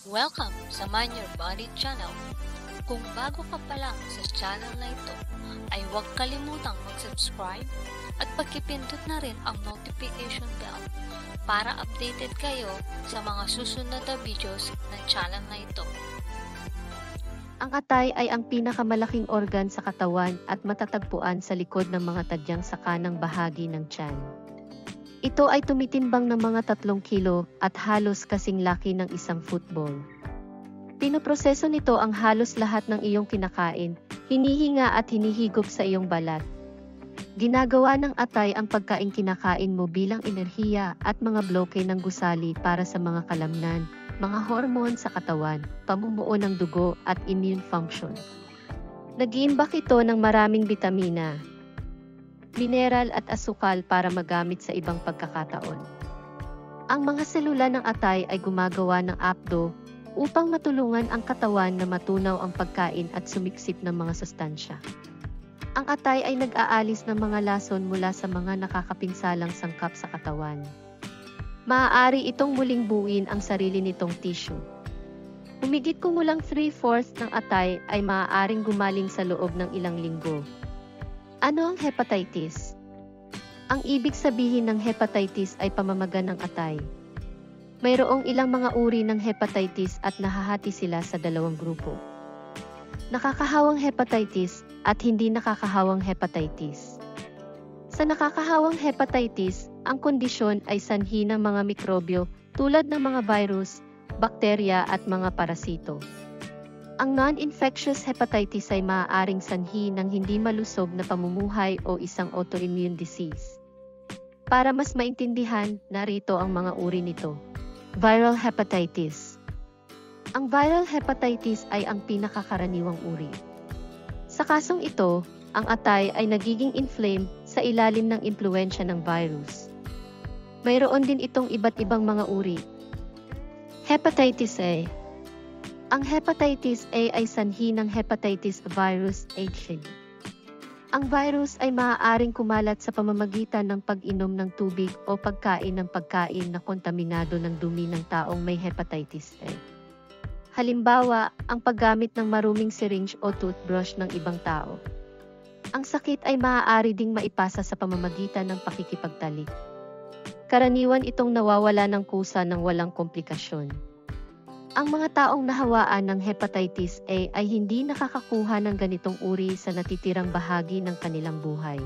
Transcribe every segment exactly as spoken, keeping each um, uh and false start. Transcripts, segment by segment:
Welcome sa Mind Your Body channel. Kung bago ka pa lang sa channel na ito, ay huwag kalimutang mag-subscribe at pagkipindot na rin ang notification bell para updated kayo sa mga susunod na videos ng channel na ito. Ang atay ay ang pinakamalaking organ sa katawan at matatagpuan sa likod ng mga tadyang sa kanang bahagi ng tiyan. Ito ay tumitimbang ng mga tatlong kilo at halos kasing laki ng isang football. Pinoproseso nito ang halos lahat ng iyong kinakain, hinihinga at hinihigop sa iyong balat. Ginagawa ng atay ang pagkain kinakain mo bilang enerhiya at mga bloke ng gusali para sa mga kalamnan, mga hormone sa katawan, pamumuo ng dugo at immune function. Nag-iimbak ito ng maraming bitamina, mineral at asukal para magamit sa ibang pagkakataon. Ang mga selula ng atay ay gumagawa ng apdo upang matulungan ang katawan na matunaw ang pagkain at sumiksip ng mga sustansya. Ang atay ay nag-aalis ng mga lason mula sa mga nakakapinsalang sangkap sa katawan. Maaari itong muling buuin ang sarili nitong tissue. Humigit kumulang three-fourths ng atay ay maaaring gumaling sa loob ng ilang linggo. Ano ang hepatitis? Ang ibig sabihin ng hepatitis ay pamamaga ng atay. Mayroong ilang mga uri ng hepatitis at nahahati sila sa dalawang grupo. Nakakahawang hepatitis at hindi nakakahawang hepatitis. Sa nakakahawang hepatitis, ang kondisyon ay sanhi ng mga mikrobyo tulad ng mga virus, bakterya at mga parasito. Ang non-infectious hepatitis ay maaaring sanhi ng hindi malusog na pamumuhay o isang autoimmune disease. Para mas maintindihan, narito ang mga uri nito. Viral hepatitis. Ang viral hepatitis ay ang pinakakaraniwang uri. Sa kasong ito, ang atay ay nagiging inflamed sa ilalim ng impluwensya ng virus. Mayroon din itong iba't ibang mga uri. Hepatitis A. Ang hepatitis A ay sanhi ng hepatitis virus H. Ang virus ay maaaring kumalat sa pamamagitan ng pag-inom ng tubig o pagkain ng pagkain na kontaminado ng dumi ng taong may hepatitis A. Halimbawa, ang paggamit ng maruming syringe o toothbrush ng ibang tao. Ang sakit ay maaari ding maipasa sa pamamagitan ng pakikipagtalik. Karaniwan itong nawawala ng kusa ng walang komplikasyon. Ang mga taong nahawaan ng hepatitis A ay hindi nakakakuha ng ganitong uri sa natitirang bahagi ng kanilang buhay.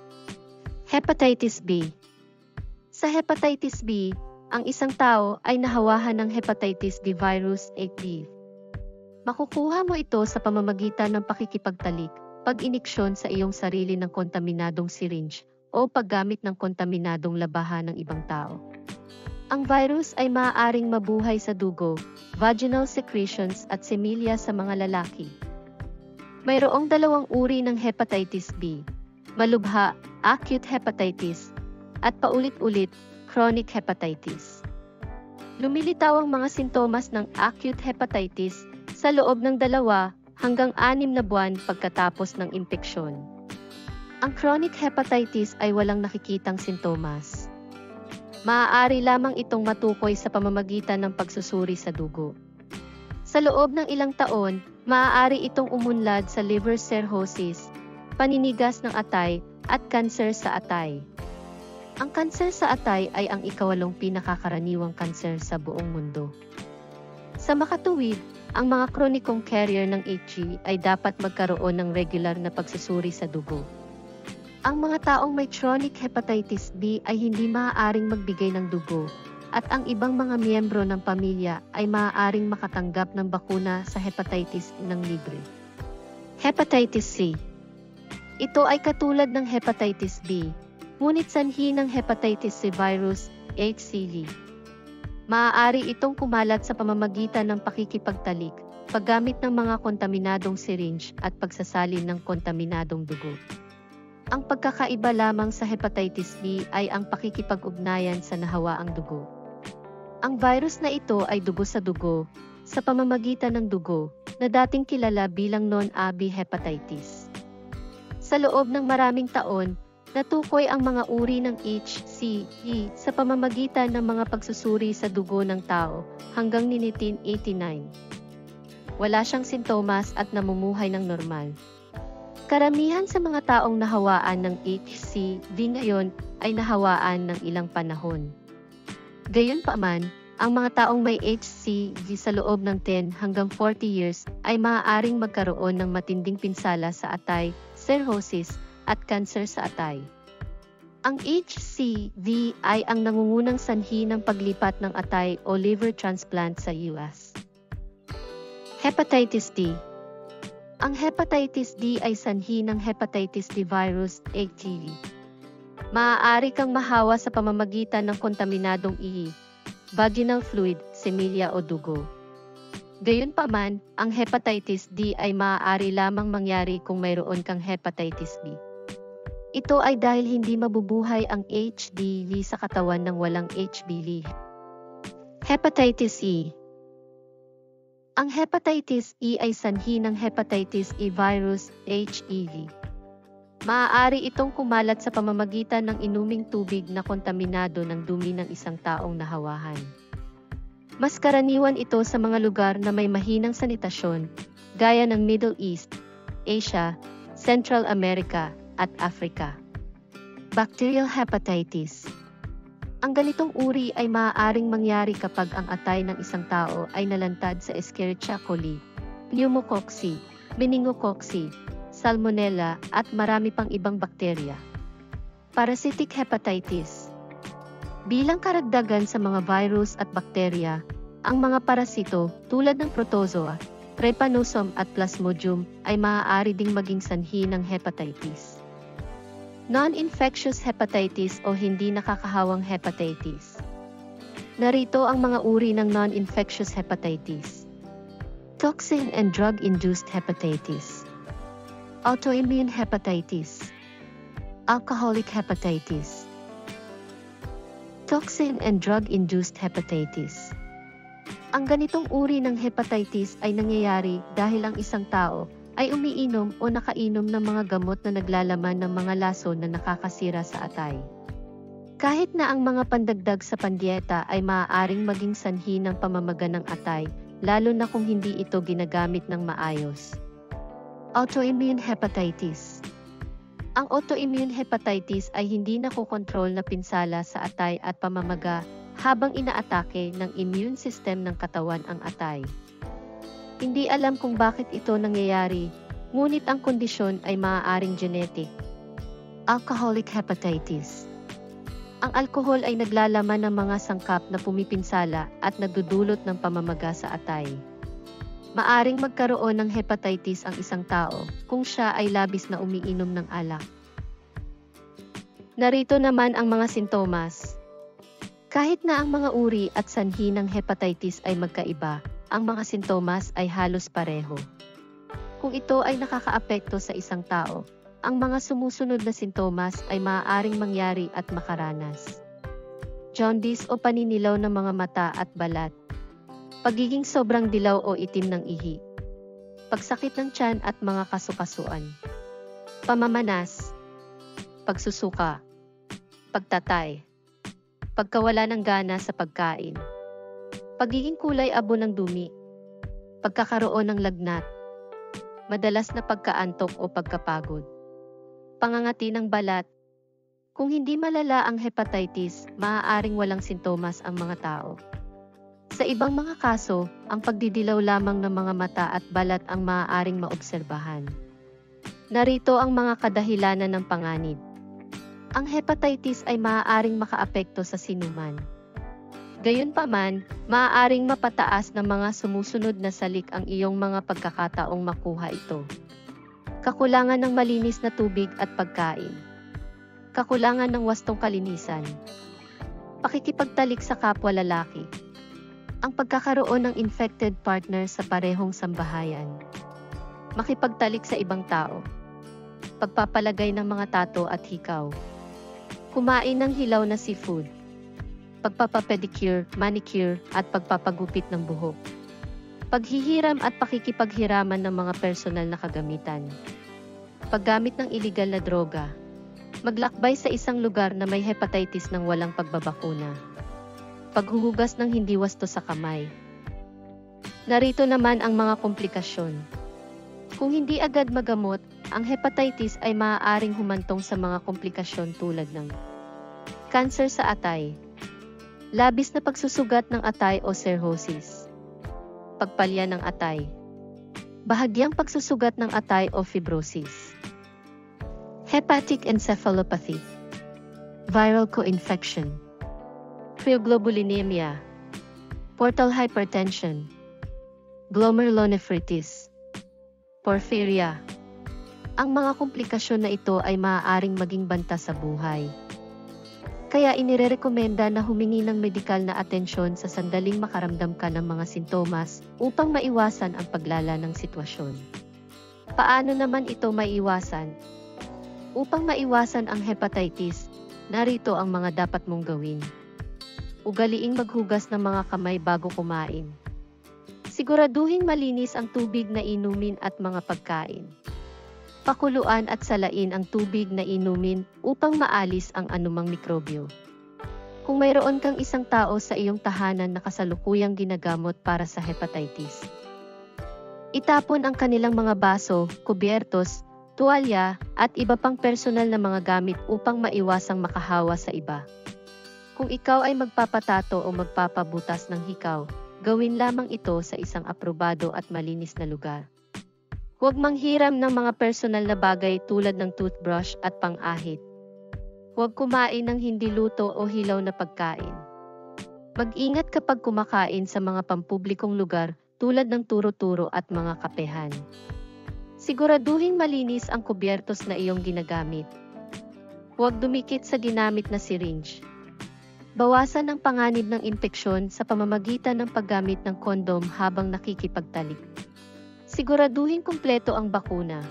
Hepatitis B. Sa hepatitis B, ang isang tao ay nahawahan ng hepatitis B virus eight B. Makukuha mo ito sa pamamagitan ng pakikipagtalik, pag-iniksyon sa iyong sarili ng kontaminadong syringe, o paggamit ng kontaminadong labahan ng ibang tao. Ang virus ay maaaring mabuhay sa dugo, vaginal secretions at semilya sa mga lalaki. Mayroong dalawang uri ng hepatitis B, malubha, acute hepatitis, at paulit-ulit, chronic hepatitis. Lumilitaw ang mga sintomas ng acute hepatitis sa loob ng dalawa hanggang anim na buwan pagkatapos ng impeksyon. Ang chronic hepatitis ay walang nakikitang sintomas. Maaari lamang itong matukoy sa pamamagitan ng pagsusuri sa dugo. Sa loob ng ilang taon, maaari itong umunlad sa liver cirrhosis, paninigas ng atay, at kanser sa atay. Ang kanser sa atay ay ang ikawalong pinakakaraniwang kanser sa buong mundo. Sa makatuwid, ang mga kronikong carrier ng H G ay dapat magkaroon ng regular na pagsusuri sa dugo. Ang mga taong may chronic hepatitis B ay hindi maaaring magbigay ng dugo, at ang ibang mga miyembro ng pamilya ay maaaring makatanggap ng bakuna sa hepatitis ng libre. Hepatitis C. Ito ay katulad ng hepatitis B, ngunit sanhi ng hepatitis C virus H C V. Maaari itong kumalat sa pamamagitan ng pakikipagtalik, paggamit ng mga kontaminadong syringe at pagsasalin ng kontaminadong dugo. Ang pagkakaiba lamang sa hepatitis B ay ang pakikipag-ugnayan sa nahawaang dugo. Ang virus na ito ay dugo sa dugo, sa pamamagitan ng dugo, na dating kilala bilang non-A B hepatitis. Sa loob ng maraming taon, Natukoy ang mga uri ng H C V sa pamamagitan ng mga pagsusuri sa dugo ng tao hanggang ni nineteen eighty-nine. Wala siyang sintomas at namumuhay ng normal. Karamihan sa mga taong nahawaan ng H C V ngayon ay nahawaan ng ilang panahon. Gayunpaman, ang mga taong may H C V sa loob ng ten hanggang forty years ay maaaring magkaroon ng matinding pinsala sa atay, cirrhosis, at kanser sa atay. Ang H C V ay ang nangungunang sanhi ng paglipat ng atay o liver transplant sa U S. Hepatitis D. Ang hepatitis D ay sanhi ng hepatitis D virus, H D V. Maaari kang mahawa sa pamamagitan ng kontaminadong ihi, vaginal fluid, semilya o dugo. Gayunpaman, ang hepatitis D ay maaari lamang mangyari kung mayroon kang hepatitis B. Ito ay dahil hindi mabubuhay ang H D V sa katawan ng walang H B V. Hepatitis E. Ang hepatitis E ay sanhi ng hepatitis E virus, H E V. Maaari itong kumalat sa pamamagitan ng inuming tubig na kontaminado ng dumi ng isang taong nahawahan. Mas karaniwan ito sa mga lugar na may mahinang sanitasyon, gaya ng Middle East, Asia, Central America, at Africa. Bacterial hepatitis. Ang ganitong uri ay maaaring mangyari kapag ang atay ng isang tao ay nalantad sa Escherichia coli, pneumococci, meningococci, salmonella, at marami pang ibang bakterya. Parasitic hepatitis. Bilang karagdagan sa mga virus at bakterya, ang mga parasito tulad ng protozoa, trypanosome at plasmodium ay maaari ding maging sanhi ng hepatitis. Non-infectious hepatitis o hindi nakakahawang hepatitis. Narito ang mga uri ng non-infectious hepatitis. Toxin and drug-induced hepatitis. Autoimmune hepatitis. Alcoholic hepatitis. Toxin and drug-induced hepatitis. Ang ganitong uri ng hepatitis ay nangyayari dahil ang isang tao ay umiinom o nakainom ng mga gamot na naglalaman ng mga lason na nakakasira sa atay. Kahit na ang mga pandagdag sa pandieta ay maaaring maging sanhi ng pamamaga ng atay, lalo na kung hindi ito ginagamit ng maayos. Autoimmune hepatitis. Ang autoimmune hepatitis ay hindi nakokontrol na pinsala sa atay at pamamaga habang inaatake ng immune system ng katawan ang atay. Hindi alam kung bakit ito nangyayari, ngunit ang kondisyon ay maaaring genetic. Alcoholic hepatitis. Ang alkohol ay naglalaman ng mga sangkap na pumipinsala at nagdudulot ng pamamaga sa atay. Maaring magkaroon ng hepatitis ang isang tao kung siya ay labis na umiinom ng alak. Narito naman ang mga sintomas. Kahit na ang mga uri at sanhi ng hepatitis ay magkaiba, ang mga sintomas ay halos pareho. Kung ito ay nakakaapekto sa isang tao, ang mga sumusunod na sintomas ay maaaring mangyari at makaranas. Jaundice o paninilaw ng mga mata at balat. Pagiging sobrang dilaw o itim ng ihi. Pagsakit ng tiyan at mga kasukasuan. Pamamanas. Pagsusuka. Pagtatay. Pagkawala ng gana sa pagkain. Pagiging kulay abo ng dumi. Pagkakaroon ng lagnat. Madalas na pagkaantok o pagkapagod. Pangangati ng balat. Kung hindi malala ang hepatitis, maaaring walang sintomas ang mga tao. Sa ibang mga kaso, ang pagdidilaw lamang ng mga mata at balat ang maaaring maobserbahan. Narito ang mga kadahilanan ng panganib. Ang hepatitis ay maaaring makaapekto sa sinuman. Gayunpaman, maaaring mapataas ng mga sumusunod na salik ang iyong mga pagkakataong makuha ito. Kakulangan ng malinis na tubig at pagkain. Kakulangan ng wastong kalinisan. Pakikipagtalik sa kapwa lalaki. Ang pagkakaroon ng infected partner sa parehong sambahayan. Makipagtalik sa ibang tao. Pagpapalagay ng mga tato at hikaw. Kumain ng hilaw na seafood. Pagpapapedicure, manicure, at pagpapagupit ng buhok. Paghihiram at pakikipaghiraman ng mga personal na kagamitan. Paggamit ng iligal na droga. Maglakbay sa isang lugar na may hepatitis nang walang pagbabakuna. Paghuhugas ng hindi wasto sa kamay. Narito naman ang mga komplikasyon. Kung hindi agad magamot, ang hepatitis ay maaaring humantong sa mga komplikasyon tulad ng kanser sa atay, labis na pagsusugat ng atay o cirrhosis, pagpalya ng atay, bahagyang pagsusugat ng atay o fibrosis, hepatic encephalopathy, viral co-infection, cryoglobulinemia, portal hypertension, glomerulonephritis, porphyria. Ang mga komplikasyon na ito ay maaaring maging banta sa buhay. Kaya inirerekomenda na humingi ng medikal na atensyon sa sandaling makaramdam ka ng mga sintomas upang maiwasan ang paglala ng sitwasyon. Paano naman ito maiwasan? Upang maiwasan ang hepatitis, narito ang mga dapat mong gawin. Ugaliing maghugas ng mga kamay bago kumain. Siguraduhin malinis ang tubig na inumin at mga pagkain. Pakuluan at salain ang tubig na inumin upang maalis ang anumang mikrobyo. Kung mayroon kang isang tao sa iyong tahanan na kasalukuyang ginagamot para sa hepatitis, itapon ang kanilang mga baso, kubyertos, tuwalya, at iba pang personal na mga gamit upang maiwasang makahawa sa iba. Kung ikaw ay magpapatato o magpapabutas ng hikaw, gawin lamang ito sa isang aprobado at malinis na lugar. Huwag manghiram ng mga personal na bagay tulad ng toothbrush at pang-ahit. Huwag kumain ng hindi luto o hilaw na pagkain. Mag-ingat kapag kumakain sa mga pampublikong lugar tulad ng turo-turo at mga kapehan. Siguraduhin malinis ang kubyertos na iyong ginagamit. Huwag dumikit sa ginamit na syringe. Bawasan ang panganib ng impeksyon sa pamamagitan ng paggamit ng kondom habang nakikipagtalik. Siguraduhin kumpleto ang bakuna.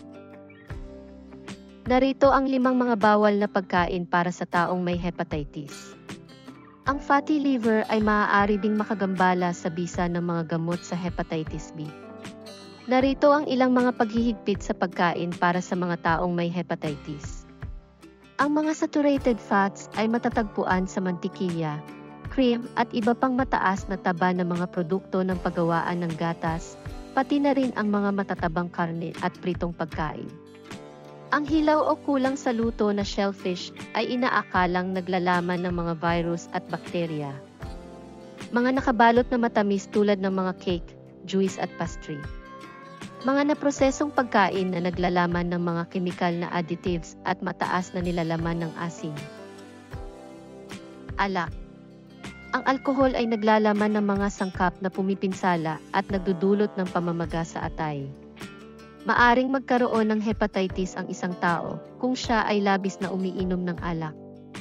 Narito ang limang mga bawal na pagkain para sa taong may hepatitis. Ang fatty liver ay maaari ding makagambala sa bisa ng mga gamot sa hepatitis B. Narito ang ilang mga paghihigpit sa pagkain para sa mga taong may hepatitis. Ang mga saturated fats ay matatagpuan sa mantikilya, cream at iba pang mataas na taba ng mga produkto ng paggawaan ng gatas, pati na rin ang mga matatabang karne at pritong pagkain. Ang hilaw o kulang sa luto na shellfish ay inaakalang naglalaman ng mga virus at bakterya. Mga nakabalot na matamis tulad ng mga cake, juice at pastry. Mga naprosesong pagkain na naglalaman ng mga kemikal na additives at mataas na nilalaman ng asin. Alak. Ang alkohol ay naglalaman ng mga sangkap na pumipinsala at nagdudulot ng pamamaga sa atay. Maaring magkaroon ng hepatitis ang isang tao kung siya ay labis na umiinom ng alak.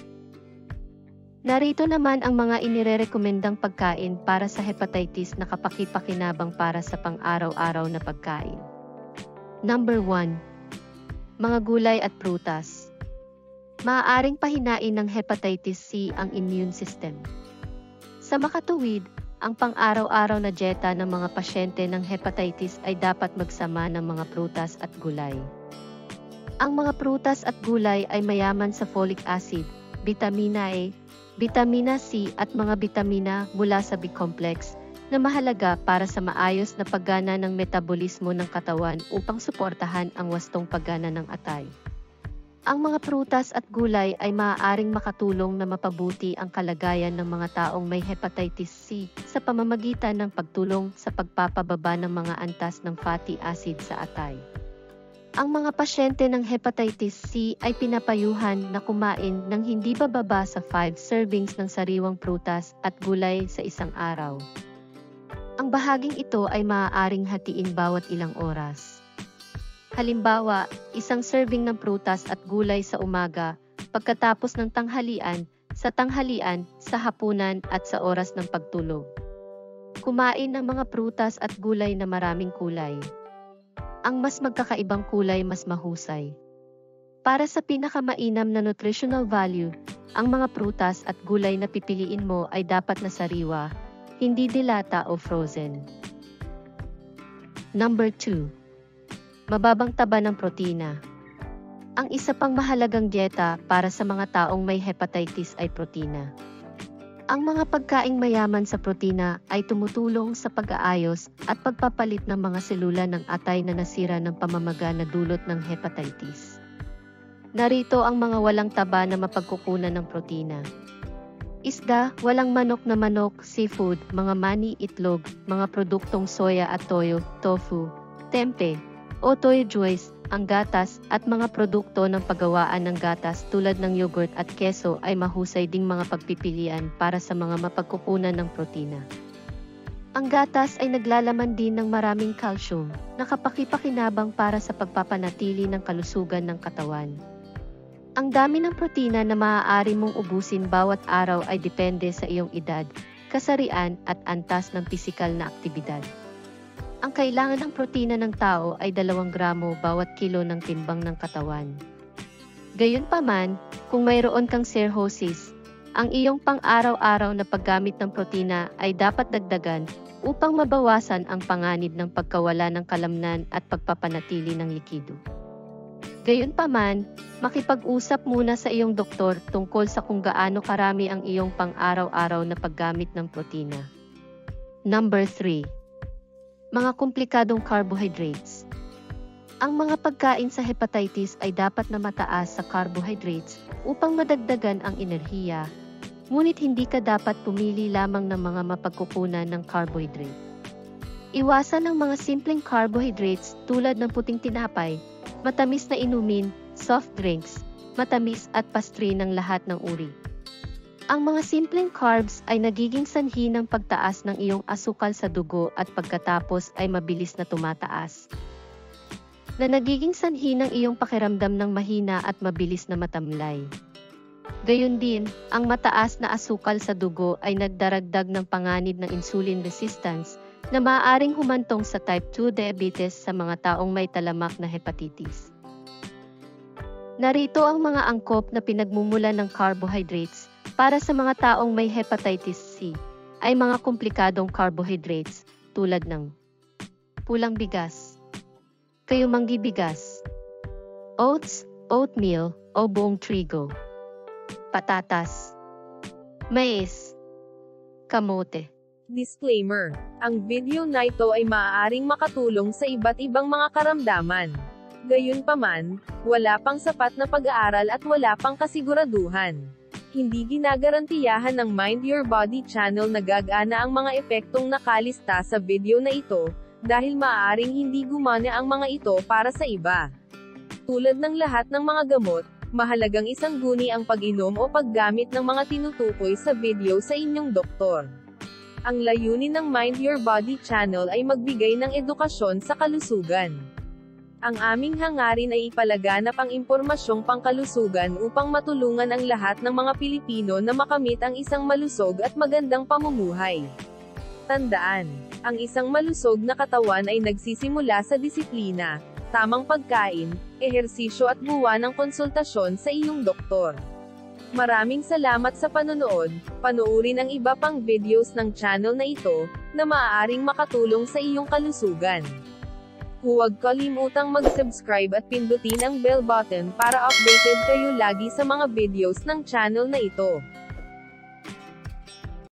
Narito naman ang mga inirerekomendang pagkain para sa hepatitis na kapaki-pakinabang para sa pang-araw-araw na pagkain. Number one. Mga gulay at prutas. Maaaring pahinain ng hepatitis C ang immune system. Sa makatuwid, ang pang-araw-araw na dieta ng mga pasyente ng hepatitis ay dapat magsama ng mga prutas at gulay. Ang mga prutas at gulay ay mayaman sa folic acid, vitamina A, vitamina C at mga bitamina mula sa B-complex na mahalaga para sa maayos na paggana ng metabolismo ng katawan upang suportahan ang wastong paggana ng atay. Ang mga prutas at gulay ay maaaring makatulong na mapabuti ang kalagayan ng mga taong may hepatitis C sa pamamagitan ng pagtulong sa pagpapababa ng mga antas ng fatty acid sa atay. Ang mga pasyente ng hepatitis C ay pinapayuhan na kumain ng hindi bababa sa five servings ng sariwang prutas at gulay sa isang araw. Ang bahaging ito ay maaaring hatiin bawat ilang oras. Halimbawa, isang serving ng prutas at gulay sa umaga, pagkatapos ng tanghalian, sa tanghalian, sa hapunan at sa oras ng pagtulog. Kumain ng mga prutas at gulay na maraming kulay. Ang mas magkakaibang kulay mas mahusay. Para sa pinakamainam na nutritional value, ang mga prutas at gulay na pipiliin mo ay dapat na sariwa, hindi dilata o frozen. Number two. Mababang taba ng protina. Ang isa pang mahalagang dieta para sa mga taong may hepatitis ay protina. Ang mga pagkaing mayaman sa protina ay tumutulong sa pag-aayos at pagpapalit ng mga selula ng atay na nasira ng pamamaga na dulot ng hepatitis. Narito ang mga walang taba na mapagkukunan ng protina. Isda, walang manok na manok, seafood, mga mani, itlog, mga produktong soya at toyo, tofu, tempeh, o toyo juice, ang gatas at mga produkto ng paggawaan ng gatas tulad ng yogurt at keso ay mahusay ding mga pagpipilian para sa mga mapagkukunan ng protina. Ang gatas ay naglalaman din ng maraming calcium, na kapakipakinabang para sa pagpapanatili ng kalusugan ng katawan. Ang dami ng protina na maaari mong ubusin bawat araw ay depende sa iyong edad, kasarian at antas ng pisikal na aktibidad. Ang kailangan ng protina ng tao ay dalawang gramo bawat kilo ng timbang ng katawan. Gayunpaman, kung mayroon kang cirrhosis, ang iyong pang-araw-araw na paggamit ng protina ay dapat dagdagan upang mabawasan ang panganib ng pagkawala ng kalamnan at pagpapanatili ng likido. Gayunpaman, makipag-usap muna sa iyong doktor tungkol sa kung gaano karami ang iyong pang-araw-araw na paggamit ng protina. Number three. Mga komplikadong carbohydrates. Ang mga pagkain sa hepatitis ay dapat na mataas sa carbohydrates upang madagdagan ang enerhiya, ngunit hindi ka dapat pumili lamang ng mga mapagkukunan ng carbohydrate. Iwasan ang mga simpleng carbohydrates tulad ng puting tinapay, matamis na inumin, soft drinks, matamis at pastry ng lahat ng uri. Ang mga simpleng carbs ay nagiging sanhi ng pagtaas ng iyong asukal sa dugo at pagkatapos ay mabilis na tumataas, na nagiging sanhi ng iyong pakiramdam ng mahina at mabilis na matamlay. Gayon din, ang mataas na asukal sa dugo ay nagdaragdag ng panganib ng insulin resistance na maaaring humantong sa type two diabetes sa mga taong may talamak na hepatitis. Narito ang mga angkop na pinagmumulan ng carbohydrates para sa mga taong may hepatitis C, ay mga komplikadong carbohydrates tulad ng pulang bigas, kayumanggi bigas, oats, oatmeal o buong trigo, patatas, mais, kamote. Disclaimer: ang video na ito ay maaaring makatulong sa iba't ibang mga karamdaman. Gayunpaman, wala pang sapat na pag-aaral at wala pang kasiguraduhan. Hindi ginagarantiyahan ng Mind Your Body channel na gagana ang mga epektong nakalista sa video na ito, dahil maaaring hindi gumana ang mga ito para sa iba. Tulad ng lahat ng mga gamot, mahalagang isangguni ang pag-inom o paggamit ng mga tinutukoy sa video sa inyong doktor. Ang layunin ng Mind Your Body channel ay magbigay ng edukasyon sa kalusugan. Ang aming hangarin ay ipalaganap ang impormasyong pangkalusugan upang matulungan ang lahat ng mga Pilipino na makamit ang isang malusog at magandang pamumuhay. Tandaan, ang isang malusog na katawan ay nagsisimula sa disiplina, tamang pagkain, ehersisyo at buwan ng konsultasyon sa iyong doktor. Maraming salamat sa panonood. Panoorin ang iba pang videos ng channel na ito, na maaaring makatulong sa iyong kalusugan. Huwag kalimutang mag-subscribe at pindutin ang bell button para updated kayo lagi sa mga videos ng channel na ito.